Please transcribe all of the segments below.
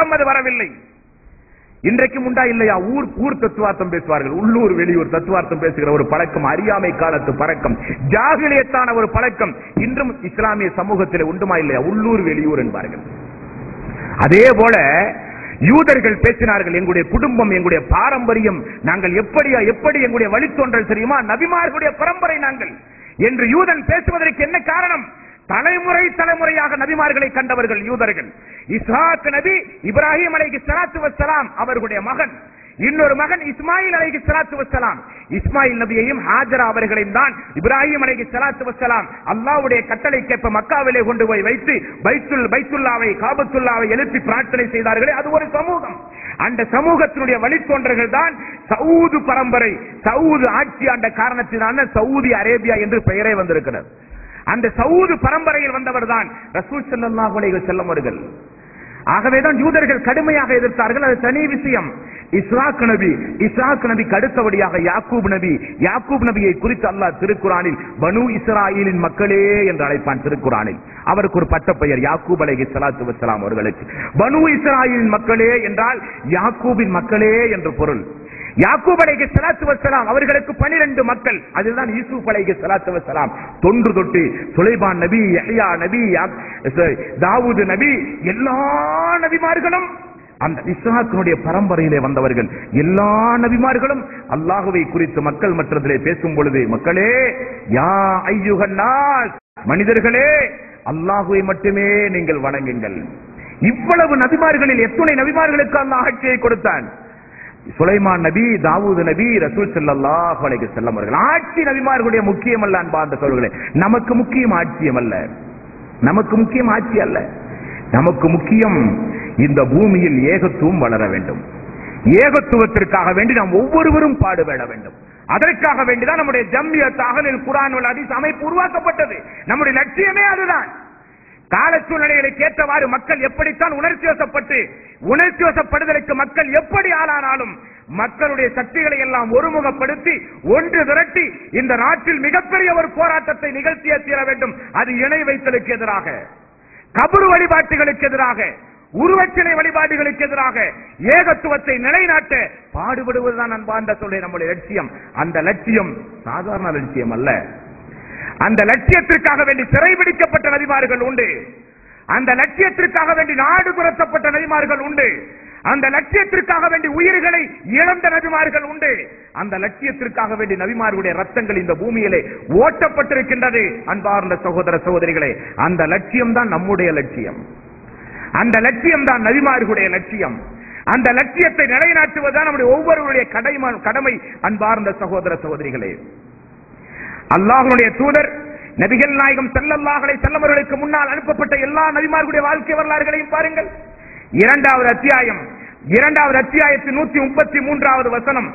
காலம் அது வரவில்லை. இன்றைக்கும் உண்டா இல்லையா? ஊர் தத்துவார்த்தம் பேசுவார்கள், உள்ளூர் வெளியூர் தத்துவார்த்தம் பேசுகிற ஒரு பழக்கம், அறியாமை காலத்து பழக்கம், ஜாகிலியத்தான ஒரு பழக்கம் இன்றும் இஸ்லாமிய சமூகத்தில் உண்டுமா இல்லையா? உள்ளூர் வெளியூர் என்பார்கள். அதே போல யூதர்கள் பேசினார்கள், எங்களுடைய குடும்பம், எங்களுடைய பாரம்பரியம், நாங்கள் எப்படி எங்களுடைய வழித்தோன்றல் தெரியுமா, நபிமார்களுடைய பரம்பரை நாங்கள் என்று யூதன் பேசுவதற்கு என்ன காரணம்? தலைமுறையாக நபிமார்களை கண்டவர்கள் யூதர்கள். இஸ்ஹாக் நபி இப்ராஹிம் அலைஹிஸ்ஸலாத்து வஸ்ஸலாம் அவர்களுடைய மகன், இன்னொரு மகன் இஸ்மாயில் அலைஹிஸ்ஸலாத்து வஸ்ஸலாம். இஸ்மாயில் நபியையும் ஹாஜரா அவர்களையும் தான் இப்ராஹிம் அலைஹிஸ்ஸலாத்து வஸ்ஸலாம் அல்லாஹ்வுடைய கட்டளைக்கேற்ப மக்காவிலே கொண்டு போய் வைத்து பைத்துல்லாவை காபத்துல்லாவை எழுப்பி பிரார்த்தனை செய்தார்களே, அது ஒரு சமூகம். அந்த சமூகத்தினுடைய வழித்தோன்றர்கள் தான் சவுது பரம்பரை. சவுது ஆட்சி ஆண்ட காரணத்தினால சவுதி அரேபியா என்று பெயரே வந்திருக்கிறது. அந்த சவுது பரம்பரையில் வந்தவர் தான் ரசூல் ஸல்லல்லாஹு அலைஹி வஸல்லம் அவர்கள். ஆகவேதான் யூதர்கள் கடுமையாக எதிர்த்தார்கள். அது தனி விஷயம். இஸ்ஹாக் நபிக்கு அடுத்தபடியாக யாக்கூப் நபியை குறித்து அல்லாஹ் திருக்குரானில் பனு இஸ்ராயீலின் மக்களே என்று அழைப்பான். திருக்குரானில் அவருக்கு ஒரு பட்டப்பெயர் யாக்கூப் அலைஹிஸ்ஸலாத்து வஸ்ஸலாம் அவர்களுக்கு. பனு இஸ்ராயீலின் மக்களே என்றால் யாக்கூபின் மக்களே என்று பொருள். யாக்கூப் அலைஹிஸ்ஸலாத்து வஸ்ஸலாம் அவர்களுக்கு 12 மக்கள். அதுதான் யூசுப் அலைஹிஸ்ஸலாத்து வஸ்ஸலாம் தொன்று தொட்டு சுலைமான் நபி, யஹ்யா நபி, தாவூத் நபி, எல்லா நபிமார்களும் அந்த இஸ்ஹாக்கினுடைய பரம்பரையிலே வந்தவர்கள். எல்லா நபிமார்களும் அல்லாஹ்வை குறித்து மக்கள் மற்றதிலே பேசும் பொழுது, மக்களே, யா அய்யுஹன் நாஸ், மனிதர்களே, அல்லாஹ்வை மட்டுமே நீங்கள் வணங்குங்கள். இவ்வளவு நபிமார்களில் எத்தனை நபிமார்களுக்கு அல்லாஹ் ஆட்சியை கொடுத்தான்? சுலைமான் நபி, தாவூத் நபி, ரசூல் ஸல்லல்லாஹு அலைஹி வஸல்லம் அவர்கள். ஆட்சி நபிமார்களுடைய முக்கியம் அல்ல அன்பார்ந்த சகோதரர்களே. நமக்கு முக்கியம் ஆட்சியம் அல்ல, நமக்கு முக்கியம் ஆட்சி அல்ல. நமக்கு முக்கியம் இந்த பூமியில் ஏகத்துவம் வளர வேண்டும். ஏகத்துவத்திற்காக வேண்டி நாம் ஒவ்வொருவரும் பாடுபட வேண்டும். அதற்காக வேண்டிதான் நம்முடைய ஜம்மியத் அஹ்லுல் குர்ஆன் வல் ஹதீஸ் அமைப்பு உருவாக்கப்பட்டது. நம்முடைய லட்சியமே அதுதான். கால சூழ்நிலைகளுக்கு ஏற்றவாறு மக்கள் எப்படித்தான் உணர்ச்சி வசப்படுதலுக்கு மக்கள் எப்படி ஆளானாலும் மக்களுடைய சக்திகளை எல்லாம் ஒருமுகப்படுத்தி ஒன்று திரட்டி இந்த நாட்டில் மிகப்பெரிய ஒரு போராட்டத்தை நிகழ்த்திய தீர வேண்டும். அது இணை வைத்தலுக்கு எதிராக, கபர் வழிபாட்டுகளுக்கு எதிராக, உருவச்சிலை வழிபாடுகளுக்கு எதிராக ஏகத்துவத்தை நிலைநாட்ட பாடுபடுவதுதான் அன்பார்ந்த சொல்ல நம்முடைய லட்சியம். அந்த லட்சியம் சாதாரண லட்சியம் அல்ல. அந்த லட்சியத்திற்காக வேண்டி சிறைபிடிக்கப்பட்ட நபிமார்கள் உண்டு. அந்த லட்சியத்திற்காக வேண்டி நாடு துரத்தப்பட்ட நபிமார்கள் உண்டு. அந்த லட்சியத்திற்காக வேண்டி உயிர்களை இழந்த நபிமார்கள் உண்டு. அந்த லட்சியத்திற்காக வேண்டி நபிமார்களுடைய ரத்தங்கள் இந்த பூமியிலே ஓட்டப்பட்டிருக்கின்றது. அன்பார்ந்த சகோதர சகோதரிகளே, அந்த லட்சியம் தான் நம்முடைய லட்சியம். அந்த லட்சியம் தான் நபிமார்களுடைய லட்சியம். அந்த லட்சியத்தை நிலைநாட்டுவதுதான் நம்முடைய ஒவ்வொருவருடைய கடமை. அன்பார்ந்த சகோதர சகோதரிகளே, அல்லாஹ்வுடைய தூதர் நபிகள் நாயகம் ஸல்லல்லாஹு அலைஹி வஸல்லம் அவர்களுக்கு முன்னால் அனுப்பப்பட்ட எல்லா நபிமார்களுடைய வாழ்க்கை வரலாறுகளையும் பாருங்கள். இரண்டாவது அத்தியாயத்தின் 133வது வசனம்,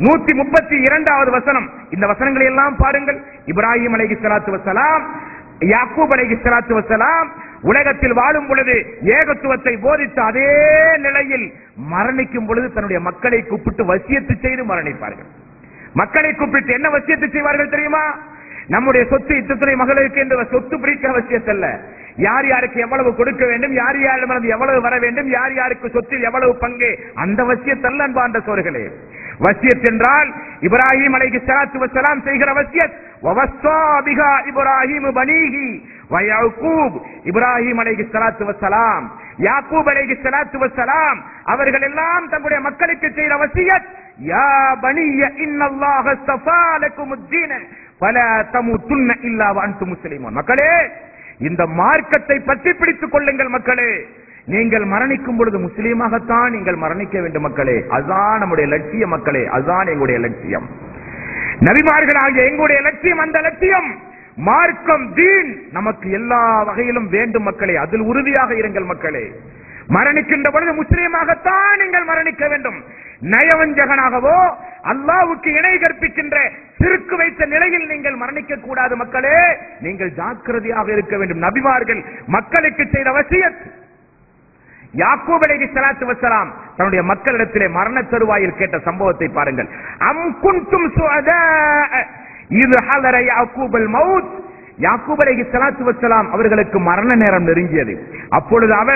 132வது வசனம், இந்த வசனங்களை எல்லாம் பாருங்கள். இப்ராஹிம் அலைஹிஸ்ஸலாத்து வஸ்ஸலாம், யாக்கூப் அலைஹிஸ்ஸலாத்து வஸ்ஸலாம் உலகத்தில் வாழும் பொழுது ஏகத்துவத்தை போதித்த அதே நிலையில் மரணிக்கும் பொழுது தன்னுடைய மக்களை கூப்பிட்டு வசியத்து செய்து மரணிப்பார்கள். மக்களை கூப்பிட்டு என்ன வசியத்து செய்வார்கள் தெரியுமா? நம்முடைய சொத்து இத்தனை மகளுக்கு என்று சொத்து பிரிக்க வசியத்தல்ல, யார் யாருக்கு எவ்வளவு கொடுக்க வேண்டும், யார் யாரிடமிருந்து எவ்வளவு வர வேண்டும், யார் யாருக்கு சொத்தில் எவ்வளவு பங்கு, அந்த வசியத்தல்ல அன்பார்ந்த சோர்களே. வசியத் என்றால் இப்ராஹிம் அலைஹிஸ்ஸலாத்து வஸ்ஸலாம் செய்கிற வசியத். வவஸ்ஸா பிஹா இப்ராஹிம் பனீஹி வ யாக்கூப், இப்ராஹிம் அலைஹிஸ்ஸலாத்து வஸ்ஸலாம், யாக்கூப் அலைஹிஸ்ஸலாத்து வஸ்ஸலாம் அவர்கள் எல்லாம் தங்களுடைய மக்களுக்கு செய்த வசியத், யா பனிய இன்னல்லாஹ ஸஃபா லகுமுத்-தீன ஃபலா தமூதுன்ன இல்லா வ அன்தும் முஸ்லிமூன். மக்களே, இந்த மார்க்கத்தை பற்றி பிடித்துக் கொள்ளுங்கள். மக்களே, நீங்கள் மரணிக்கும் பொழுது முஸ்லீமாகத்தான் நீங்கள் மரணிக்க வேண்டும். மக்களே, அதுதான் நம்முடைய லட்சியம். மக்களே, அதுதான் எங்களுடைய லட்சியம். நபிமார்களாகிய எங்களுடைய லட்சியம், அந்த லட்சியம் மார்க்கம், தீன் நமக்கு எல்லா வகையிலும் வேண்டும். மக்களே, அதில் உறுதியாக இருங்கள். மக்களே, மரணிக்கின்ற பொழுது முஸ்லீமாகத்தான் நீங்கள் மரணிக்க வேண்டும். நயவஞ்சகனாகவோ அல்லாஹ்வுக்கு இணை கற்பிக்கின்ற சிறுக்கு வைத்த நிலையில் நீங்கள் மரணிக்க கூடாது. மக்களே, நீங்கள் ஜாக்கிரதையாக இருக்க வேண்டும். நபிமார்கள் மக்களுக்கு செய்த வசியத். யாக்கூப் அலைஹிஸ்ஸலாத்து வஸ்ஸலாம் தன்னுடைய மக்களிடத்திலே மரண தருவாயில் கேட்ட சம்பவத்தை பாருங்கள். அம் குன்தும் சுஅதா இத் ஹலர யாக்கூபல் மௌத். யாக்கூப் அலைஹிஸ்ஸலாத்து வஸ்ஸலாம் அவர்களுக்கு மரண நேரம் நெருங்கியது. அப்பொழுது அவர்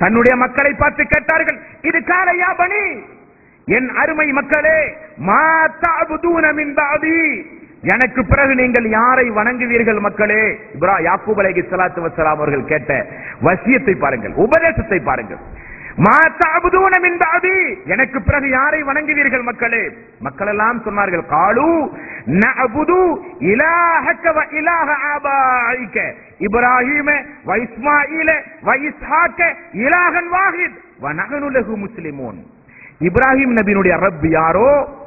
தன்னுடைய மக்களை பார்த்து கேட்டார்கள், இது காலையா பணி, என் அருமை மக்களே, மா தஅபுதூன மின் பஅதி, எனக்கு பிறகு நீங்கள் யாரை வணங்குவீர்கள் மக்களே? யாக்கூப் அலைஹிஸ்ஸலாத்து வஸ்ஸலாம் அவர்கள் கேட்ட வசியத்தை பாருங்கள், உபதேசத்தை பாருங்கள். மா தஅபுதூன மின் பஅதி, எனக்கு பிறகு யாரை வணங்குவீர்கள் மக்களே? மக்கள் எல்லாம் சொன்னார்கள், காலு நஅபுது இலாஹக வ இலாஹ ஆபாயிக இப்ராஹீம வ இஸ்மாஈல வ இஸ்ஹாக இலாஹன் வாஹித் வ நஹ்னு லஹு முஸ்லிமூன். இப்ராஹிம் நபியினுடைய ரப் யாரோ,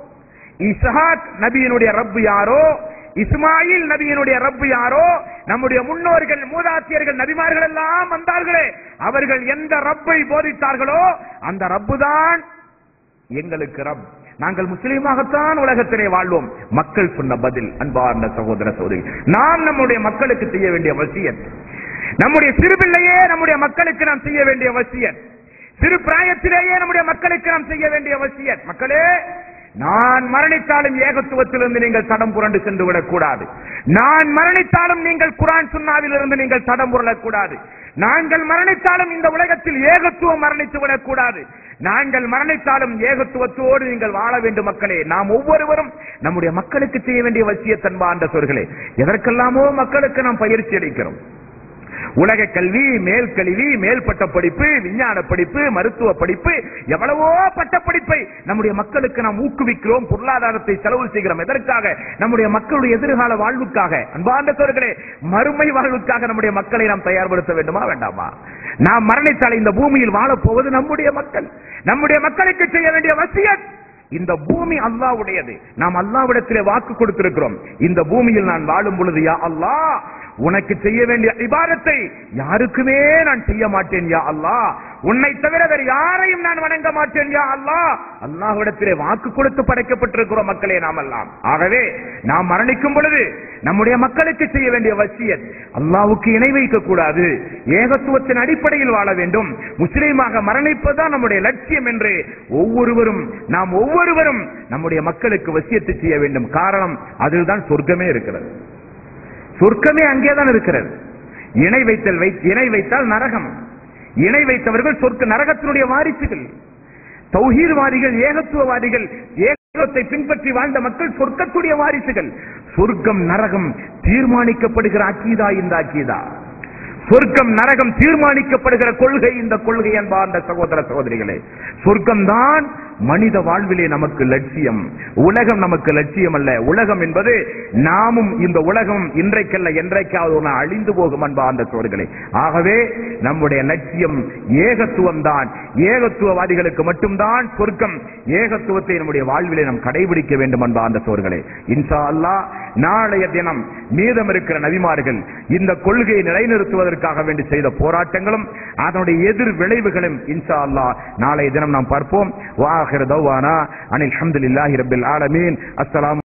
இஸ்ஹாக் நபியினுடைய ரப் யாரோ, இஸ்மாயில் நபியினுடைய ரப் யாரோ, நம்முடைய முன்னோர்கள் மூதாத்தியர்கள் நபிமார்கள் எல்லாம் வந்தார்களே, அவர்கள் எந்த ரப்பை போதித்தார்களோ அந்த ரப்பு தான் எங்களுக்கு ரப். நாங்கள் முஸ்லீமாகத்தான் உலகத்திலே வாழ்வோம். மக்கள் சொன்ன பதில், அன்பார்ந்த சகோதர சகோதரி, நாம் நம்முடைய மக்களுக்கு செய்ய வேண்டிய வசியத், நம்முடைய சிறுபிள்ளையே நம்முடைய மக்களுக்கு நாம் செய்ய வேண்டிய வசியத், சிறு பிராயத்திலேயே நம்முடைய மக்களுக்கு நாம் செய்ய வேண்டிய வசியத், மக்களே, நான் மரணித்தாலும் ஏகத்துவத்திலிருந்து நீங்கள் தடம் புரண்டு சென்று விடக்கூடாது. நான் மரணித்தாலும் நீங்கள் குர்ஆன் சுன்னாவிலிருந்து நீங்கள் தடம் புரளக்கூடாது. நாங்கள் மரணித்தாலும் இந்த உலகத்தில் ஏகத்துவம் மரணித்து விடக்கூடாது. நாங்கள் மரணித்தாலும் ஏகத்துவத்தோடு நீங்கள் வாழ வேண்டும் மக்களே. நாம் ஒவ்வொருவரும் நம்முடைய மக்களுக்கு செய்ய வேண்டிய வசியத் அன்பார்ந்த சகோதரர்களே. எதற்கெல்லாமோ மக்களுக்கு நாம் பயிற்சி அளிக்கிறோம். உலக கல்வி, மேல் கல்வி, மேல் பட்ட படிப்பு, விஞ்ஞான படிப்பு, மருத்துவ படிப்பு, எவ்வளவோ பட்ட படிப்பை நம்முடைய மக்களுக்கு நாம் ஊக்குவிக்கிறோம், பொருளாதாரத்தை செலவு செய்கிறோம். எதற்காக? நம்முடைய மக்களுடைய எதிர்கால வாழ்வுக்காக. அன்பார்ந்த சகோதரர்களே, மறுமை வாழ்வுக்காக நம்முடைய மக்களை நாம் தயார்படுத்த வேண்டுமா வேண்டாமா? நாம் மரணித்தால் இந்த பூமியில் வாழப்போவது நம்முடைய மக்கள். நம்முடைய மக்களுக்கு செய்ய வேண்டிய வசியத், இந்த பூமி அல்லாஹ்வுடையது. நாம் அல்லாஹ்விடத்திலே வாக்கு கொடுத்திருக்கிறோம், இந்த பூமியில் நான் வாழும் பொழுது யா அல்லாஹ் உனக்கு செய்ய வேண்டிய இபாதத்தை யாருக்குமே நான் செய்ய மாட்டேன் யா அல்லாஹ், உன்னை தவிர வேறு யாரையும் நான் வணங்க மாட்டேன் யா அல்லாஹ். அல்லாஹ்விடத்திலே வாக்கு கொடுத்து படைக்கப்பட்டிருக்கிறோம் மக்களே நாம் எல்லாம். ஆகவே நாம் மரணிக்கும் பொழுது நம்முடைய மக்களுக்கு செய்ய வேண்டிய வசியத், அல்லாஹ்வுக்கு இணை வைக்க கூடாது, ஏகத்துவத்தின் அடிப்படையில் வாழ வேண்டும், முஸ்லீமாக மரணிப்பதுதான் நம்முடைய லட்சியம் என்று நாம் ஒவ்வொருவரும் நம்முடைய மக்களுக்கு வசியத்தை செய்ய வேண்டும். காரணம், அதில்தான் சொர்க்கமே இருக்கிறது. சொர்க்கமே அங்கேதான் இருக்கிறது. இணை வைத்தால் நரகம். இணை வைத்தவர்கள் சொர்க்க நரகத்தினுடைய வாரிசுகள். தௌஹீத்வாதிகள், ஏகத்துவவாதிகள், ஏகத்துவத்தை பின்பற்றி வாழ்ந்த மக்கள் சொர்க்கத்துடைய வாரிசுகள். சொர்க்கம் நரகம் தீர்மானிக்கப்படுகிற அக்கீதா இந்த அக்கீதா. சொர்க்கம் நரகம் தீர்மானிக்கப்படுகிற கொள்கை இந்த கொள்கை. அன்பார்ந்த சகோதர சகோதரிகளே, சொர்க்கம்தான் மனித வாழ்விலே நமக்கு லட்சியம். உலகம் நமக்கு லட்சியம் அல்ல. உலகம் என்பது நாமும், இந்த உலகம் இன்றைக்கல்ல என்றைக்காவது அழிந்து போகும் அன்பார்ந்த சகோதரிகளே. ஆகவே நம்முடைய லட்சியம் ஏகத்துவம் தான். ஏகத்துவவாதிகளுக்கு மட்டும்தான் சொர்க்கம். ஏகத்துவத்தை நம்முடைய வாழ்விலே நாம் கடைபிடிக்க வேண்டும் அன்பார்ந்த சகோதரிகளே. இன்ஷா அல்லாஹ் நாளைய தினம் மீதம் இருக்கிற நபிமார்கள் இந்த கொள்கையை நிலைநிறுத்துவதற்காக வேண்டி செய்த போராட்டங்களும் அதனுடைய எதிர் விளைவுகளும் இன்ஷா அல்லாஹ் நாளைய தினம் நாம் பார்ப்போம். வாஹிர் தவானா அனில் ஹம்துலில்லாஹி ரப்பில் ஆலமீன். அஸ்ஸலாம்.